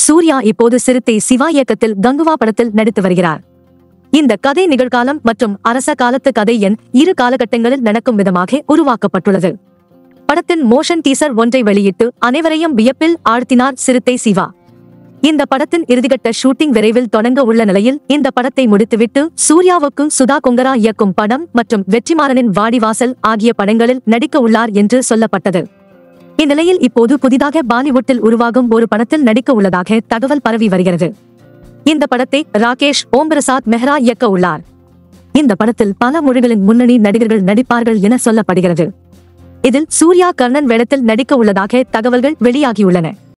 சூர்யா இப்போது சிறுத்தை சிவா இயக்கத்தில் கங்குவா படத்தில் நடித்து வருகிறார். இந்த கதை நிகழ்காலம் மற்றும் அரச காலத்து கதை என் இரு காலகட்டங்களில் நடக்கும் விதமாக உருவாக்கப்பட்டுள்ளது. படத்தின் மோஷன் டீசர் ஒன்றை வெளியிட்டு அனைவரையும் வியப்பில் ஆழ்த்தினார் சிறுத்தை சிவா. இந்த படத்தின் இறுதிக்கட்ட ஷூட்டிங் விரைவில் தொடங்க உள்ள நிலையில் இந்த படத்தை முடித்துவிட்டு சூர்யாவுக்கு சுதா கொங்கரா இயக்கும் படம் மற்றும் வெற்றிமாறனின் வாடிவாசல் ஆகிய படங்களில் நடிக்க உள்ளார் என்று சொல்லப்பட்டது. இந்நிலையில் இப்போது புதிதாக பாலிவுட்டில் உருவாகும் ஒரு படத்தில் நடிக்க உள்ளதாக தகவல் பரவி வருகிறது. இந்த படத்தை ராகேஷ் ஓம்பிரசாத் மெஹ்ரா இயக்க உள்ளார். இந்த படத்தில் பல மொழிகளின் முன்னணி நடிகர்கள் நடிப்பார்கள் என சொல்லப்படுகிறது. இதில் சூர்யா கர்ணன் வேடத்தில் நடிக்க உள்ளதாக தகவல்கள் வெளியாகியுள்ளன.